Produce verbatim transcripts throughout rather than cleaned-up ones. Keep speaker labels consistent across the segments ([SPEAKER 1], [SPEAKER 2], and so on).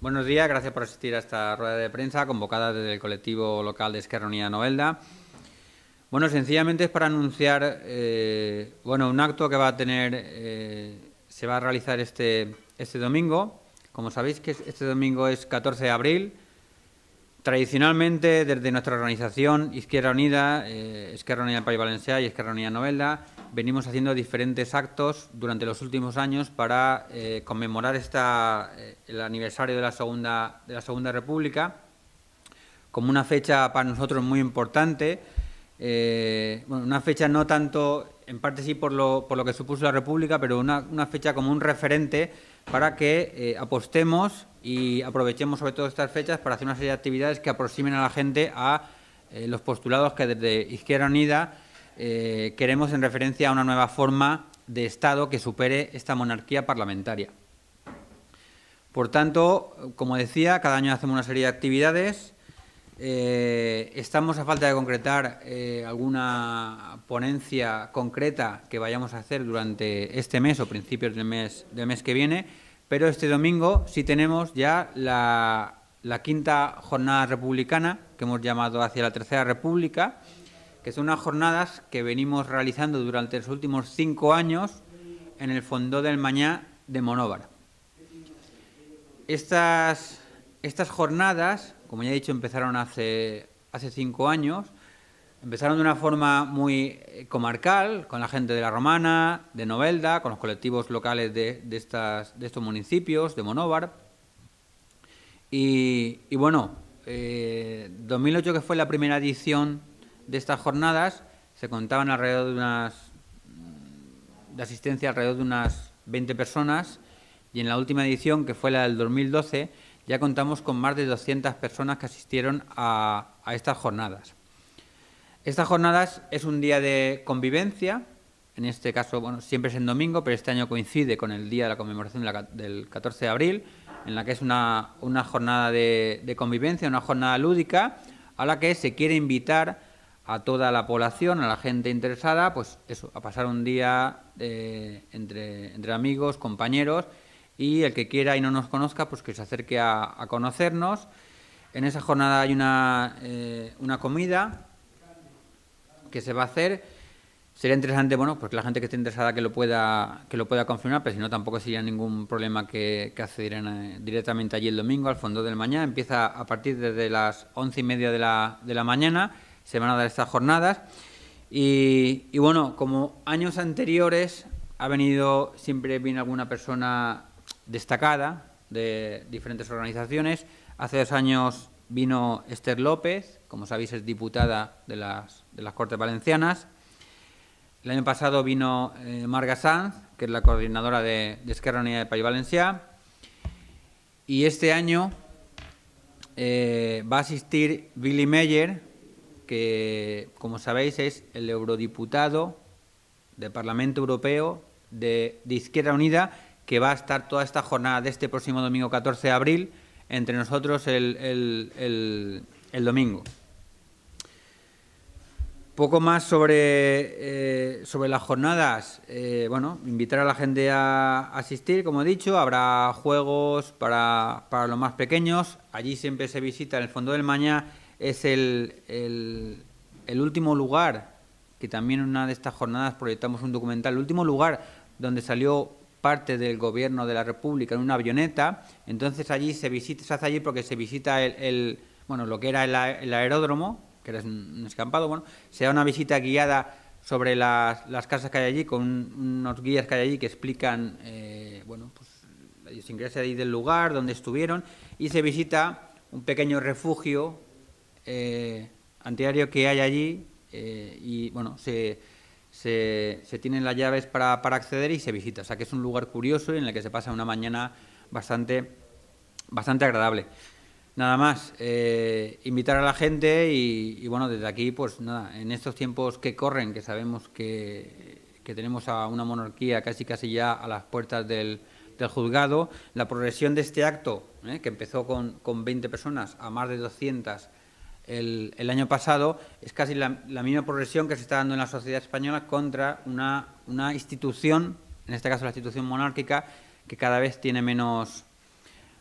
[SPEAKER 1] Buenos días, gracias por asistir a esta rueda de prensa convocada desde el colectivo local de Esquerra Unida Novelda. Bueno, sencillamente es para anunciar eh, bueno, un acto que va a tener, eh, se va a realizar este, este domingo. Como sabéis, que este domingo es catorce de abril. Tradicionalmente, desde nuestra organización Izquierda Unida, eh, Esquerra Unida del País Valencià y Esquerra Unida Novelda, venimos haciendo diferentes actos durante los últimos años para eh, conmemorar esta, eh, el aniversario de la, segunda, de la Segunda República, como una fecha para nosotros muy importante. Eh, bueno, una fecha no tanto, en parte sí por lo, por lo que supuso la República, pero una, una fecha como un referente para que eh, apostemos y aprovechemos sobre todo estas fechas para hacer una serie de actividades que aproximen a la gente a eh, los postulados que desde Izquierda Unida eh, queremos en referencia a una nueva forma de Estado que supere esta monarquía parlamentaria. Por tanto, como decía, cada año hacemos una serie de actividades. Eh, estamos a falta de concretar eh, alguna ponencia concreta que vayamos a hacer durante este mes o principios del mes, del mes que viene, pero este domingo sí tenemos ya la, la quinta jornada republicana, que hemos llamado Hacia la Tercera República, que son unas jornadas que venimos realizando durante los últimos cinco años en el Fondó del Mañá de Monóvar. Estas, estas jornadas, como ya he dicho, empezaron hace, hace cinco años. Empezaron de una forma muy comarcal, con la gente de La Romana, de Novelda, con los colectivos locales de, de, estas, de estos municipios, de Monóvar. Y, y bueno, eh, dos mil ocho, que fue la primera edición de estas jornadas, se contaban alrededor de unas, de asistencia alrededor de unas veinte personas, y en la última edición, que fue la del dos mil doce, ya contamos con más de doscientas personas que asistieron a, a estas jornadas. Estas jornadas es un día de convivencia, en este caso, bueno, siempre es en domingo, pero este año coincide con el día de la conmemoración de la, del catorce de abril, en la que es una, una jornada de, de convivencia, una jornada lúdica, a la que se quiere invitar a toda la población, a la gente interesada, pues eso, a pasar un día eh, entre, entre amigos, compañeros, y el que quiera y no nos conozca, pues que se acerque a, a conocernos. En esa jornada hay una, eh, una comida que se va a hacer. Sería interesante, bueno, pues que la gente que esté interesada que lo pueda, que lo pueda confirmar, pero si no, tampoco sería ningún problema que, que accedieran eh, directamente allí el domingo, al Fondó del Mañá. Empieza a partir desde las once y media de la, de la mañana, se van a dar estas jornadas. Y, y bueno, como años anteriores, ha venido, siempre viene alguna persona destacada de diferentes organizaciones. Hace dos años vino Esther López, como sabéis es diputada de las, de las Cortes Valencianas. El año pasado vino eh, Marga Sanz, que es la coordinadora de, de Esquerra Unida del País Valencià. Y este año eh, va a asistir Billy Meyer, que, como sabéis, es el eurodiputado del Parlamento Europeo de, de Izquierda Unida, que va a estar toda esta jornada de este próximo domingo catorce de abril entre nosotros el, el, el, el domingo. Poco más sobre, eh, sobre las jornadas. Eh, bueno, invitar a la gente a asistir, como he dicho. Habrá juegos para, para los más pequeños. Allí siempre se visita, el Fondó del Mañá es el, el, el último lugar, que también en una de estas jornadas proyectamos un documental, el último lugar donde salió parte del gobierno de la República en una avioneta. Entonces allí se visita, se hace allí porque se visita el, el bueno, lo que era el, el aeródromo, que era un escampado. Bueno, se da una visita guiada sobre las, las casas que hay allí, con unos guías que hay allí que explican eh, bueno, pues, la idiosincrasia de ahí del lugar, donde estuvieron, y se visita un pequeño refugio eh, antiaéreo que hay allí, eh, y bueno, se, se, se tienen las llaves para, para acceder y se visita. O sea que es un lugar curioso en el que se pasa una mañana bastante, bastante agradable. Nada más, eh, invitar a la gente y, y bueno, desde aquí, pues nada, en estos tiempos que corren, que sabemos que, que tenemos a una monarquía casi casi ya a las puertas del, del juzgado, la progresión de este acto, eh, que empezó con, con veinte personas a más de doscientas el, el año pasado, es casi la, la misma progresión que se está dando en la sociedad española contra una, una institución, en este caso la institución monárquica, que cada vez tiene menos...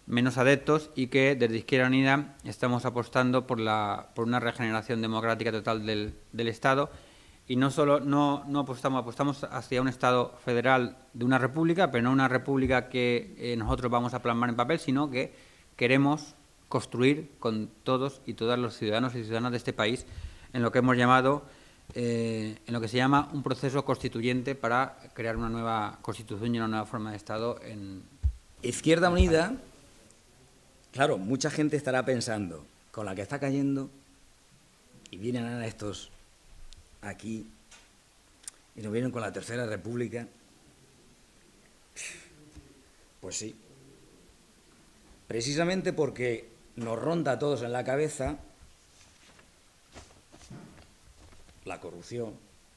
[SPEAKER 1] menos adeptos y que desde Izquierda Unida estamos apostando por, la, por una regeneración democrática total del, del Estado. Y no solo no, no apostamos, apostamos hacia un Estado federal de una república, pero no una república que eh, nosotros vamos a plasmar en papel, sino que queremos construir con todos y todas los ciudadanos y ciudadanas de este país en lo que hemos llamado, eh, en lo que se llama un proceso constituyente para crear una nueva constitución y una nueva forma de Estado en
[SPEAKER 2] Izquierda Unida, claro, mucha gente estará pensando, con la que está cayendo, y vienen a estos aquí, y nos vienen con la Tercera República. Pues sí, precisamente porque nos ronda a todos en la cabeza la corrupción,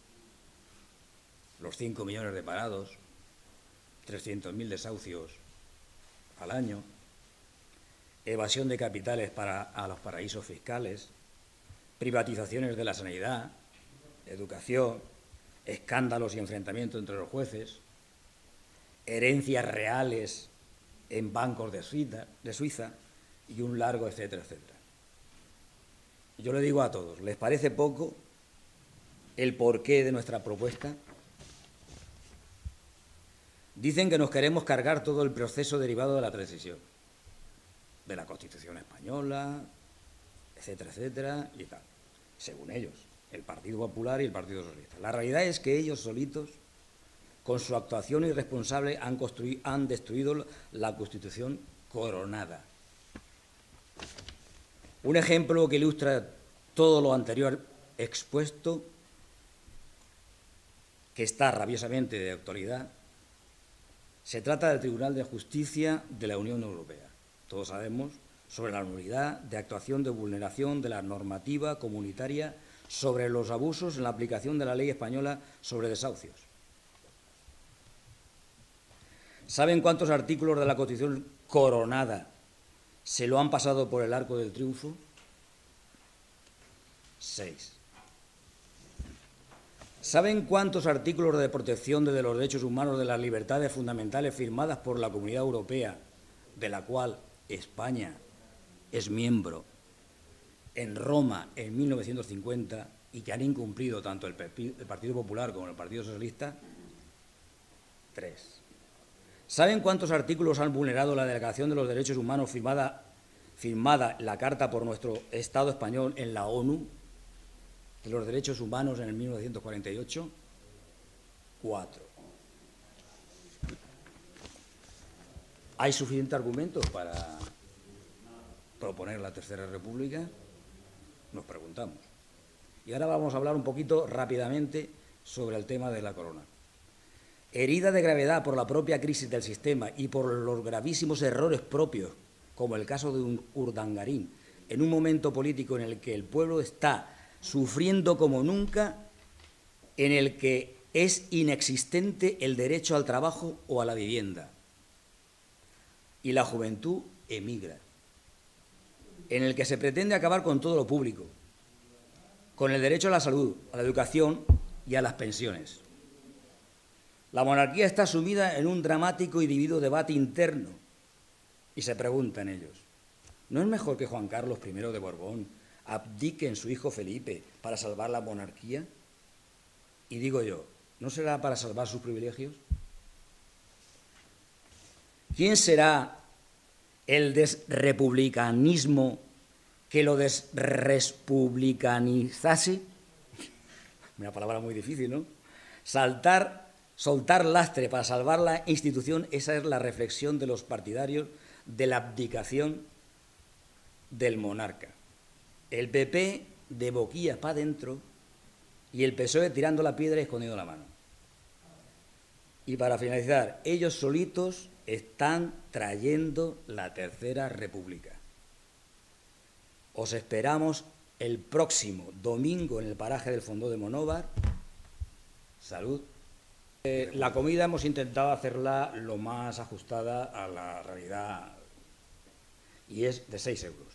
[SPEAKER 2] los cinco millones de parados, trescientos mil desahucios al año, evasión de capitales para, a los paraísos fiscales, privatizaciones de la sanidad, educación, escándalos y enfrentamientos entre los jueces, herencias reales en bancos de Suiza, de Suiza y un largo etcétera, etcétera. Yo le digo a todos, ¿les parece poco el porqué de nuestra propuesta? Dicen que nos queremos cargar todo el proceso derivado de la transición, de la Constitución española, etcétera, etcétera, y tal, según ellos, el Partido Popular y el Partido Socialista. La realidad es que ellos solitos, con su actuación irresponsable, han, han destruido la Constitución coronada. Un ejemplo que ilustra todo lo anterior expuesto, que está rabiosamente de actualidad, se trata del Tribunal de Justicia de la Unión Europea. Todos sabemos sobre la nulidad de actuación de vulneración de la normativa comunitaria sobre los abusos en la aplicación de la ley española sobre desahucios. ¿Saben cuántos artículos de la Constitución coronada se lo han pasado por el arco del triunfo? Seis. ¿Saben cuántos artículos de protección de los derechos humanos, de las libertades fundamentales firmadas por la Comunidad Europea, de la cual España es miembro, en Roma en mil novecientos cincuenta, y que han incumplido tanto el Partido Popular como el Partido Socialista? Tres. ¿Saben cuántos artículos han vulnerado la Declaración de los Derechos Humanos firmada, firmada la Carta por nuestro Estado español en la ONU de los Derechos Humanos en el mil novecientos cuarenta y ocho? Cuatro. ¿Hay suficiente argumento para proponer la Tercera República? Nos preguntamos. Y ahora vamos a hablar un poquito rápidamente sobre el tema de la corona. Herida de gravedad por la propia crisis del sistema y por los gravísimos errores propios, como el caso de un Urdangarín, en un momento político en el que el pueblo está sufriendo como nunca, en el que es inexistente el derecho al trabajo o a la vivienda, y la juventud emigra, en el que se pretende acabar con todo lo público, con el derecho a la salud, a la educación y a las pensiones. La monarquía está sumida en un dramático y dividido debate interno, y se preguntan ellos, ¿no es mejor que Juan Carlos primero de Borbón abdique en su hijo Felipe para salvar la monarquía? Y digo yo, ¿no será para salvar sus privilegios? ¿Quién será el desrepublicanismo que lo desrespublicanizase? Una palabra muy difícil, ¿no? Saltar, soltar lastre para salvar la institución, esa es la reflexión de los partidarios de la abdicación del monarca. El P P de boquilla para adentro y el P S O E tirando la piedra y escondiendo la mano. Y para finalizar, ellos solitos están trayendo la Tercera República. Os esperamos el próximo domingo en el paraje del Fondó de Monóvar. Salud. Eh, la comida hemos intentado hacerla lo más ajustada a la realidad y es de seis euros.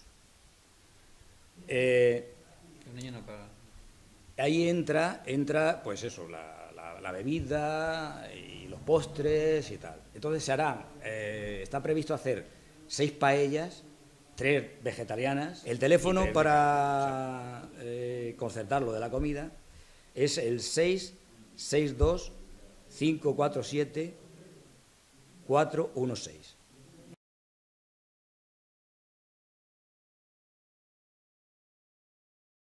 [SPEAKER 2] Eh,
[SPEAKER 1] El niño no paga.
[SPEAKER 2] Ahí entra, entra pues eso, la, la, la bebida y los postres y tal. Entonces se hará, eh, está previsto hacer seis paellas, tres vegetarianas. El teléfono para eh, concertar lo de la comida es el seis seis dos cinco cuatro siete cuatro uno seis.